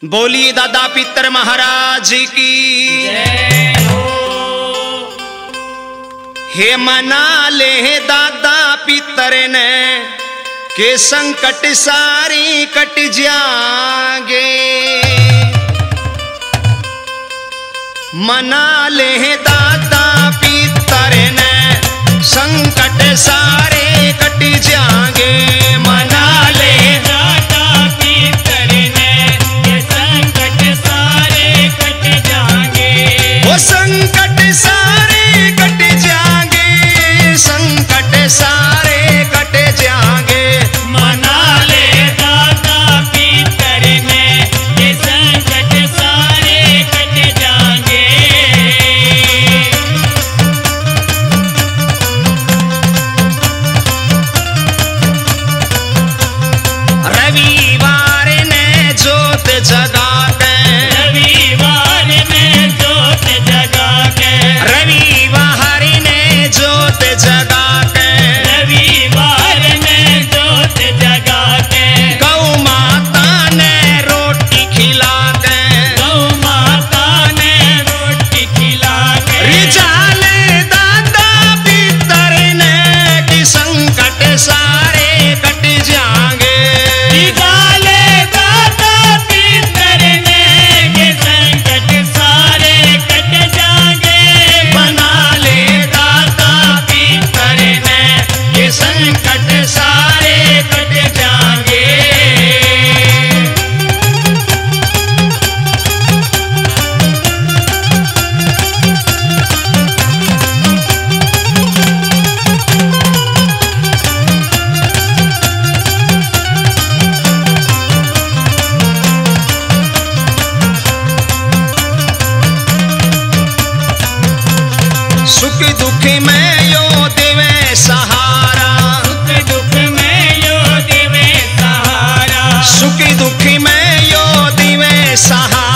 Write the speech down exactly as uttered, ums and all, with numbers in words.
बोलिए दादा पितर महाराज की जय हो। हे मना ले दादा पितर ने के संकट सारी कट जाएंगे। मना ले दादा पितर ने संकट सारे कट जाएंगे। मना ले दादा पितर ने ये संकट सारे कट जाएंगे। वो संकट सारे कट जाएंगे, संकट सारे कट जाएंगे। मना ले दादा पितर ने ये संकट सारे कट जाएंगे। रविवार ने जोत जगा के, रविवार में जोत जगा के, रविवार ने जोत जगा के, रविवार में जोत जगा के, गौ माता ने रोटी खिला के, गौ माता ने रोटी खिला के, रिजाले दादा पितर ने कि संकट सारे कट जाएंगे। निकाले दादा पितर ने ये संकट सारे कट जाएंगे। बना ले दादा पितर ने ये संकट सारे कट जाएंगे। सुख दुख में यो देवे सहारा, सुख दुख में यो देवे सहारा, सुख दुख में यो देवे सहारा।